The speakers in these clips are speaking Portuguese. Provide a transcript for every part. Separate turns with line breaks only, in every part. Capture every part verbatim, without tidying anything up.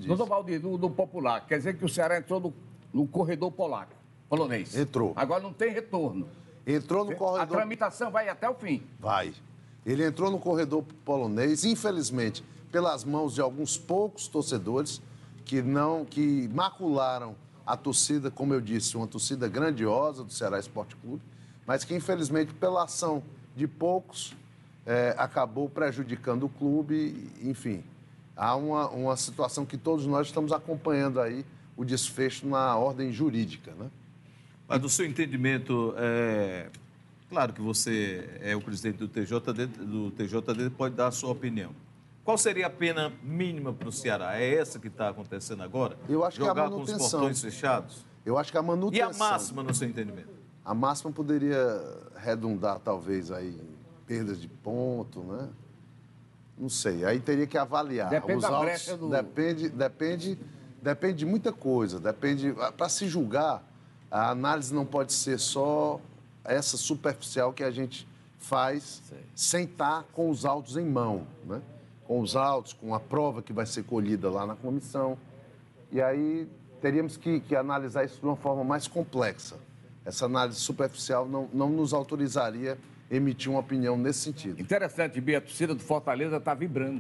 disse.
Doutor Valdir, do, do Popular, quer dizer que o Ceará entrou no, no corredor polaco, polonês.
Entrou.
Agora não tem retorno.
Entrou no corredor...
A tramitação vai até o fim.
Vai. Ele entrou no corredor polonês, infelizmente, pelas mãos de alguns poucos torcedores que não, que macularam a torcida, como eu disse, uma torcida grandiosa do Ceará Esporte Clube, mas que, infelizmente, pela ação de poucos, é, acabou prejudicando o clube, enfim. Há uma, uma situação que todos nós estamos acompanhando aí, o desfecho na ordem jurídica, né?
Mas, do seu entendimento, é... claro que você é o presidente do T J D, do T J D, pode dar a sua opinião. Qual seria a pena mínima para o Ceará? É essa que está acontecendo agora?
Eu acho
Jogar
que é a
com os
manutenção.
portões fechados?
Eu acho que a manutenção...
E a máxima, no seu entendimento?
A máxima poderia redundar, talvez, aí, em perdas de ponto, né? Não sei, aí teria que avaliar.
Depende
Os
da
autos,
brecha do...
Depende, depende, depende de muita coisa. Depende... Para se julgar, a análise não pode ser só essa superficial que a gente faz Sei. sem estar com os autos em mão, né? Com os autos, com a prova que vai ser colhida lá na comissão. E aí teríamos que, que analisar isso de uma forma mais complexa. Essa análise superficial não, não nos autorizaria a emitir uma opinião nesse sentido.
Interessante, Bia, a torcida do Fortaleza está vibrando.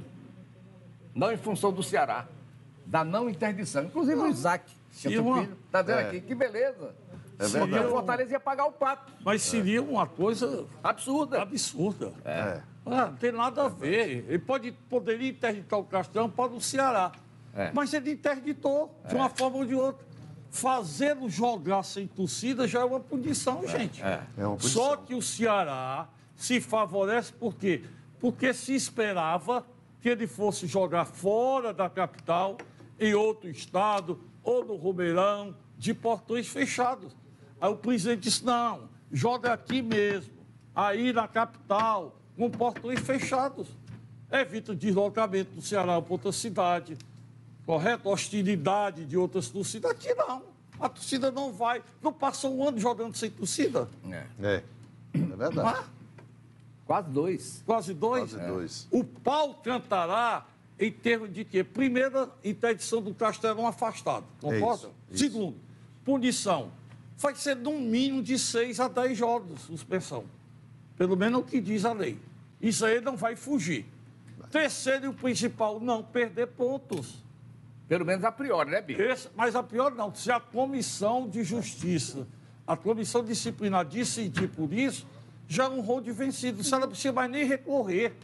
Não em função do Ceará, da não interdição. Inclusive o Isaac, que é seu filho, está dizendo é. aqui, que beleza.
É verdade.
O Fortaleza ia pagar o pato.
Mas seria uma coisa...
Absurda.
Absurda.
É.
Ah, não tem nada a ver. Ele pode, poderia interditar o Castelão para o Ceará. É. Mas ele interditou, de uma é. forma ou de outra. Fazê-lo jogar sem torcida já é uma punição, é. gente.
É. É uma punição.
Só que o Ceará se favorece por quê? Porque se esperava que ele fosse jogar fora da capital, em outro estado, ou no Romeirão, de portões fechados. Aí o presidente disse, não, joga aqui mesmo, aí na capital, com portões fechados. Evita o deslocamento do Ceará para outra cidade, correto? Hostilidade de outras torcidas. Aqui não. A torcida não vai. Não passa um ano jogando sem torcida.
É. É, é verdade.
Ah,
quase dois.
Quase dois?
Quase dois.
O pau cantará em termos de quê? Primeira, interdição do Castelão afastado. Concorda?
É isso, isso.
Segundo, punição. Vai ser no mínimo de seis a dez jogos de suspensão. Pelo menos o que diz a lei. Isso aí não vai fugir. Terceiro e o principal, não perder pontos.
Pelo menos a priori, né, Bia?
Esse, mas a priori não. Se a comissão de justiça, a comissão disciplinar decidir por isso, já é um rol de vencido. Você não precisa mais nem recorrer.